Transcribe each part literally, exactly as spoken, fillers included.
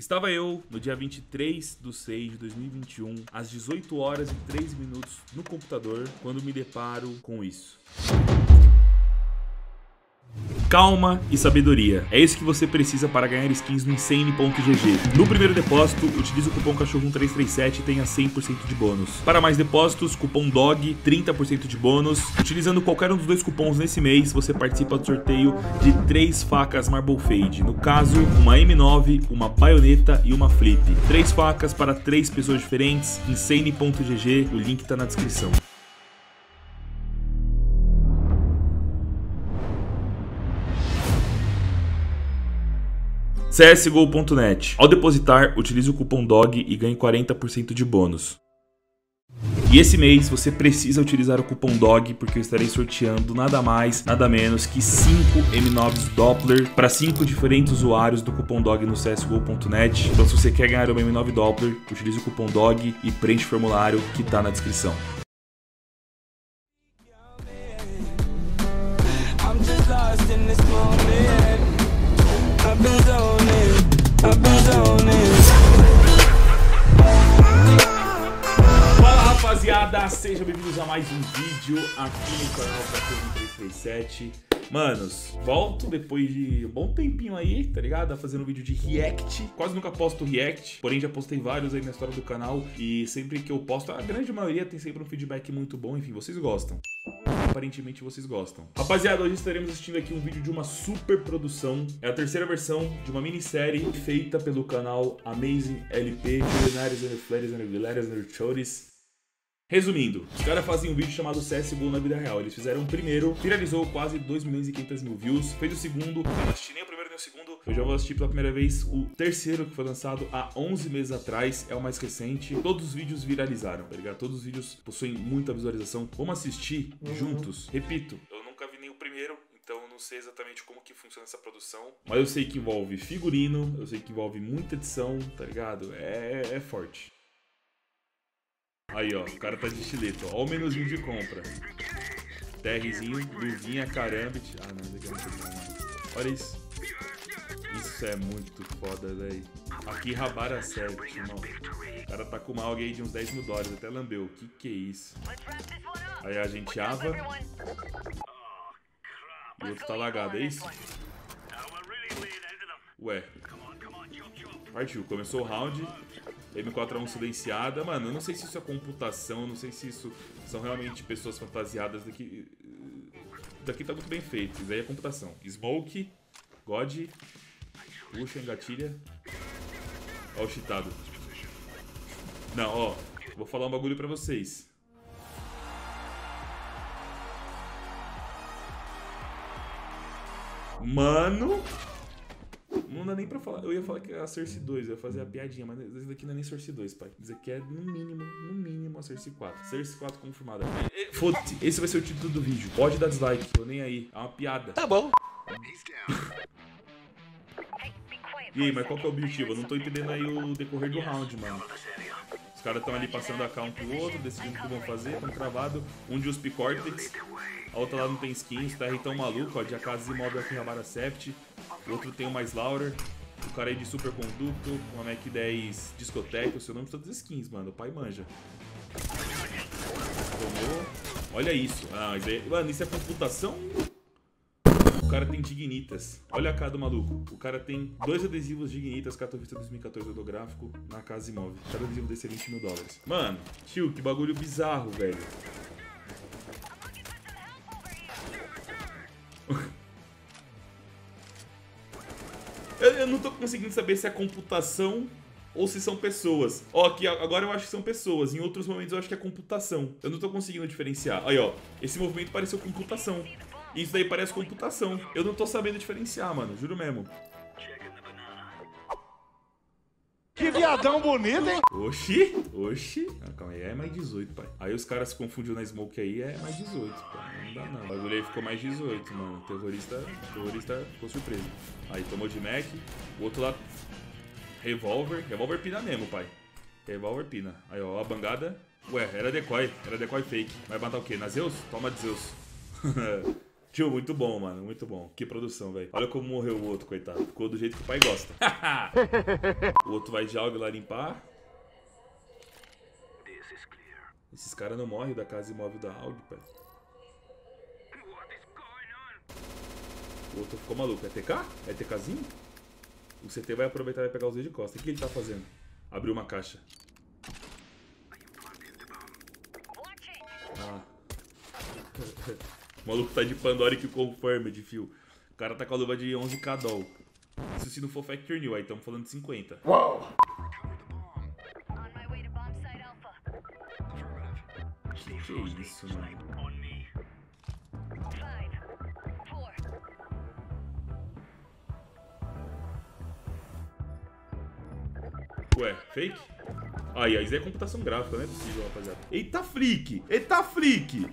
Estava eu, no dia vinte e três de seis de dois mil e vinte e um, às dezoito horas e três minutos no computador, quando me deparo com isso. Calma e sabedoria. É isso que você precisa para ganhar skins no Insane ponto G G. No primeiro depósito, utilize o cupom cachorro um três três sete e tenha cem por cento de bônus. Para mais depósitos, cupom D O G, trinta por cento de bônus. Utilizando qualquer um dos dois cupons nesse mês, você participa do sorteio de três facas Marble Fade. No caso, uma M nove, uma baioneta e uma flip. Três facas para três pessoas diferentes. Insane ponto G G, o link está na descrição. C S G O ponto net. Ao depositar, utilize o cupom D O G e ganhe quarenta por cento de bônus. E esse mês você precisa utilizar o cupom D O G porque eu estarei sorteando nada mais, nada menos que cinco M nove Doppler para cinco diferentes usuários do cupom D O G no C S G O ponto net. Então se você quer ganhar uma M nove Doppler, utilize o cupom D O G e preenche o formulário que está na descrição. Fala rapaziada, sejam bem-vindos a mais um vídeo aqui no canal cachorro um três três sete. Manos, volto depois de um bom tempinho aí, tá ligado? Fazendo um vídeo de react. Quase nunca posto react, porém já postei vários aí na história do canal. E sempre que eu posto, a grande maioria tem sempre um feedback muito bom. Enfim, vocês gostam. Aparentemente vocês gostam. Rapaziada, hoje estaremos assistindo aqui um vídeo de uma super produção. É a terceira versão de uma minissérie feita pelo canal Amazing L P, Milionários and Flares and Vilarias and Chores. Resumindo, os caras fazem um vídeo chamado C S G O na vida real. Eles fizeram o primeiro, viralizou quase dois milhões e quinhentos mil views. Fez o segundo, eu não assisti nem o primeiro nem o segundo. Eu já vou assistir pela primeira vez o terceiro, que foi lançado há onze meses atrás. É o mais recente. Todos os vídeos viralizaram, tá ligado? Todos os vídeos possuem muita visualização. Vamos assistir uhum. juntos. Repito, eu nunca vi nem o primeiro. Então eu não sei exatamente como que funciona essa produção. Mas eu sei que envolve figurino, eu sei que envolve muita edição, tá ligado? É, é forte. Aí, ó, o cara tá de estileto, ó. Ó o menuzinho de compra. TRzinho, luvinha, carambit. Ah, não, isso aqui não tem não. Olha isso. Isso é muito foda, velho. Aqui Rabara sete, irmão. O cara tá com uma alga aí de uns dez mil dólares, até lambeu. Que que é isso? Aí a gente ava. E o outro tá lagado, é isso? Ué. Partiu, começou o round. M quatro A um silenciada. Mano, eu não sei se isso é computação, eu não sei se isso são realmente pessoas fantasiadas daqui. Daqui tá muito bem feito. Isso aí é computação. Smoke, God, puxa, engatilha. Ó o cheatado. Não, ó, vou falar um bagulho pra vocês. Mano, não dá nem pra falar. Eu ia falar que é a Source dois, eu ia fazer a piadinha, mas esse daqui não é nem Source dois, pai. Isso aqui é no mínimo, no mínimo a Source quatro. Source quatro confirmada. Foda-se, esse vai ser o título do vídeo. Pode dar dislike, tô nem aí. É uma piada. Tá bom. E aí, mas qual que é o objetivo? Eu não tô entendendo aí o decorrer do round, mano. Os caras estão ali passando a K um pro outro, decidindo o que vão fazer, estão travados. Um de U S P Cortex, a outra lá não tem skins, tá aí tão maluco, ó, de A K imóvel aqui Rabara Sept. O outro tem o mais Laurer, o cara aí de Superconducto, uma Mac dez Discoteca, o seu nome de todas as skins, mano, o pai manja. Tomou. Olha isso, ah, isso aí, mano, isso é computação? O cara tem Dignitas. Olha a cara do maluco. O cara tem dois adesivos Dignitas Katowice dois mil e quatorze holográfico na casa imóvel. Cada adesivo desse é vinte mil dólares. Mano, tio, que bagulho bizarro, velho. eu, eu não tô conseguindo saber se é computação ou se são pessoas. Ó, aqui agora eu acho que são pessoas. Em outros momentos eu acho que é computação. Eu não tô conseguindo diferenciar. Aí, ó. Esse movimento pareceu computação. Isso daí parece computação. Eu não tô sabendo diferenciar, mano. Juro mesmo. Que viadão bonito, hein? Oxi, oxi. Ah, calma aí, é mais dezoito, pai. Aí os caras se confundiram na Smoke aí, é mais dezoito, pai. Não dá não. O bagulho aí ficou mais dezoito, mano. O terrorista, o terrorista ficou surpreso. Aí tomou de Mac. O outro lá, Revolver. Revolver pina mesmo, pai. Revolver pina. Aí, ó, a bangada. Ué, era decoy. Era decoy fake. Vai matar o quê? Na Zeus? Toma de Zeus. Tio, muito bom, mano. Muito bom. Que produção, velho. Olha como morreu o outro, coitado. Ficou do jeito que o pai gosta. O outro vai de algo lá limpar. Esses caras não morrem da casa imóvel da A U G, pai. O outro ficou maluco. É T K? É TKzinho? O C T vai aproveitar e vai pegar os dois de costa. O que ele tá fazendo? Abriu uma caixa. Ah. O maluco tá de Pandora que Confirmed, fio. O cara tá com a luva de onze K doll. Isso se não for Factor New, aí estamos falando de cinquenta. Uau! Que que é isso, mano? Ué, fake? Aí, ah, isso é computação gráfica, não é possível, rapaziada. Eita, freak! Eita, freak!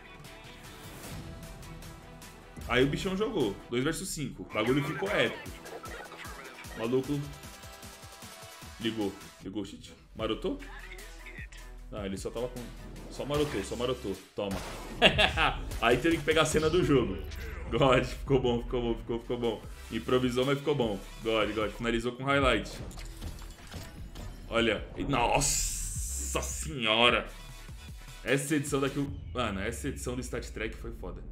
Aí o bichão jogou. dois versus cinco. O bagulho ficou épico. O maluco ligou. Ligou o cheat. Marotou? Ah, ele só tava com... Só marotou, só marotou. Toma. Aí teve que pegar a cena do jogo. God, ficou bom, ficou bom, ficou, ficou bom. Improvisou, mas ficou bom. God, God. Finalizou com highlight. Olha. Nossa senhora. Essa edição daqui... Mano, essa edição do Stat Track foi foda.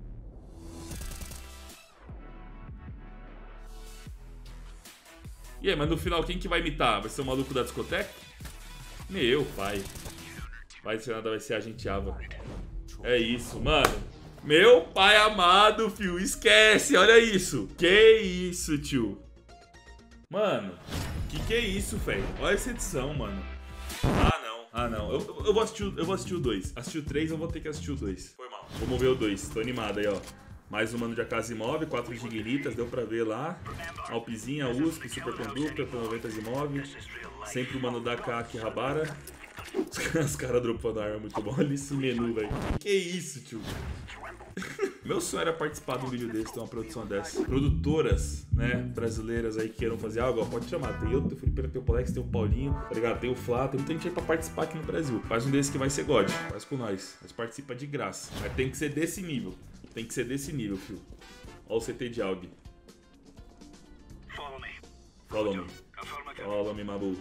E aí, mas no final quem que vai imitar? Vai ser o maluco da discoteca? Meu pai. Vai ser nada, vai ser a gente Ava. É isso, mano. Meu pai amado, fio. Esquece, olha isso. Que isso, tio. Mano, que que é isso, velho? Olha essa edição, mano. Ah, não. Ah, não. Eu, eu, vou assistir, eu vou assistir o dois. Assistir o três, eu vou ter que assistir o dois. Foi mal. Vamos ver o dois. Tô animado aí, ó. Mais um mano de A K imóvel, quatro gigas, deu pra ver lá. Alpizinha, U S P, Superconductor, P noventa imóvel. Sempre o mano da A K Akihabara. Os caras dropando arma, muito bom. Olha esse menu, velho. Que isso, tio? Meu sonho era participar de um vídeo desse, ter uma produção dessa. Produtoras, né, brasileiras aí que queiram fazer algo, ó, pode chamar. Tem eu, tem o Felipe, tem o Polex, tem o Paulinho, tá ligado? Tem o Flá, tem muita gente aí pra participar aqui no Brasil. Faz um desse que vai ser God. Faz com nós. Mas participa de graça. Mas tem que ser desse nível. Tem que ser desse nível, filho. Ó o C T de A U G. Follow me. Follow me. Follow me, Mabu.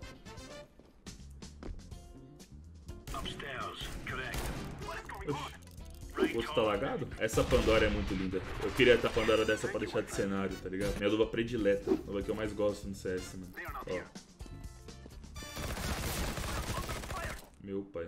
O outro tá lagado? Essa Pandora é muito linda. Eu queria ter a Pandora dessa pra deixar de cenário, tá ligado? Minha luva predileta. A luva que eu mais gosto no C S, mano. Ó. Meu pai.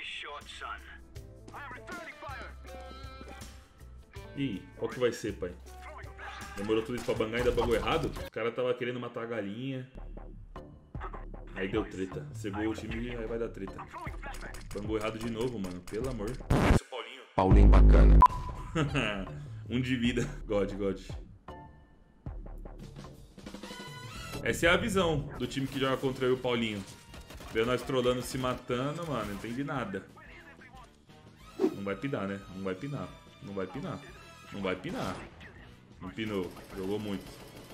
Ih, qual que vai ser, pai? Demorou tudo isso pra bangar e ainda bagou errado? O cara tava querendo matar a galinha. Aí deu treta. Cegou o time e aí vai dar treta. Bangou errado de novo, mano. Pelo amor. Esse é o Paulinho. Paulinho bacana. Um de vida. God, God. Essa é a visão do time que joga contra eu e o Paulinho. Vê nós trolando, se matando, mano. Não entendi nada. Não vai pinar, né? Não vai pinar. Não vai pinar. Não vai pinar. Não pinou. Jogou muito.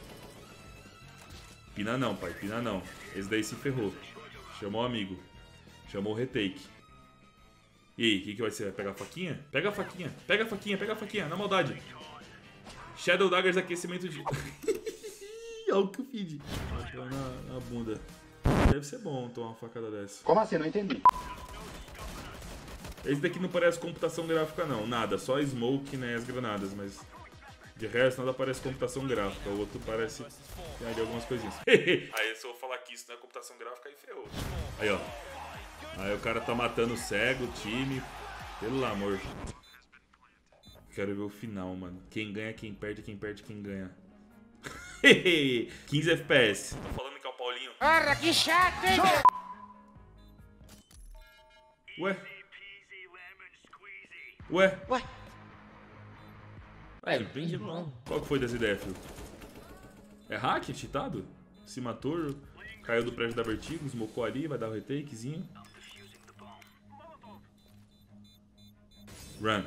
Pina não, pai. Pina não. Esse daí se ferrou. Chamou o amigo. Chamou o retake. E aí, o que, que vai ser? Vai pegar a faquinha? Pega a faquinha. Pega a faquinha, pega a faquinha. Na maldade. Shadow Daggers aquecimento de... Olha o que eu feed. Na, na bunda. Deve ser bom tomar uma facada dessa. Como assim? Não entendi. Esse daqui não parece computação gráfica não, nada, só smoke, né, as granadas, mas de resto nada parece computação gráfica, o outro parece tem ali algumas coisinhas. Aí se eu falar que isso não é computação gráfica, aí ferrou. Aí ó, aí o cara tá matando o cego, o time, pelo amor. Quero ver o final, mano. Quem ganha, quem perde, quem perde, quem ganha. quinze F P S. Tô falando que é o Paulinho. Arra, que chato, hein? Ué? Ué? Ué? Ué, brinde bom. Qual que foi dessa ideia, filho? É hack? Cheatado? Se matou, caiu do prédio da Vertigo, smocou ali, vai dar o retakezinho. Run.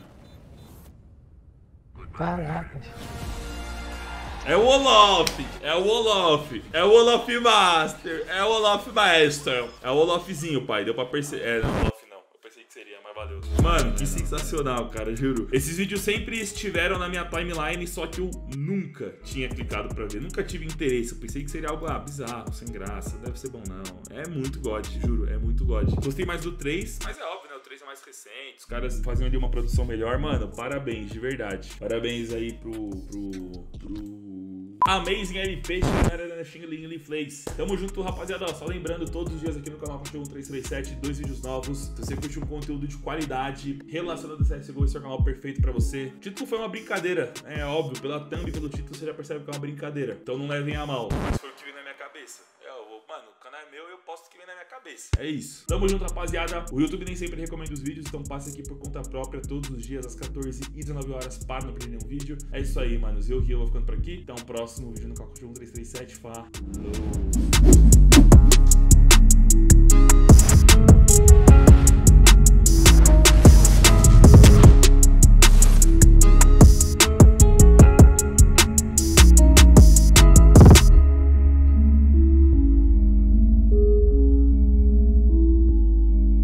Caraca. É o Olof! É o Olof! É o Olof Master! É o Olof Master! É o Olofzinho, pai. Deu pra perceber. É, não, Olof não. Eu pensei que seria, mas Mas valeu. Mano, que sensacional, cara, juro. Esses vídeos sempre estiveram na minha timeline, só que eu nunca tinha clicado pra ver. Nunca tive interesse. Eu pensei que seria algo ah, bizarro, sem graça. Deve ser bom, não. É muito God, juro. É muito God. Gostei mais do três, mas é óbvio, né? O três é mais recente. Os caras faziam ali uma produção melhor. Mano, parabéns, de verdade. Parabéns aí pro... pro... pro... Amazing L P, Xingling Flakes. Tamo junto, rapaziada. Ó, só lembrando, todos os dias aqui no canal Cachorro um três três sete, dois vídeos novos. Se você curte um conteúdo de qualidade relacionado a C S G O, esse é o canal perfeito pra você. O título foi uma brincadeira, é óbvio. Pela thumb e pelo título você já percebe que é uma brincadeira. Então não levem a mal. Mas foi o que veio na minha cabeça. Eu, mano, o canal é meu, eu posto o que vem na minha cabeça. É isso. Tamo junto, rapaziada. O YouTube nem sempre recomenda os vídeos, então passe aqui por conta própria todos os dias, às quatorze e dezenove horas, para não perder nenhum vídeo. É isso aí, manos. Eu, Rio, vou ficando por aqui. Até o próximo vídeo no Cachorro um três três sete. Falou!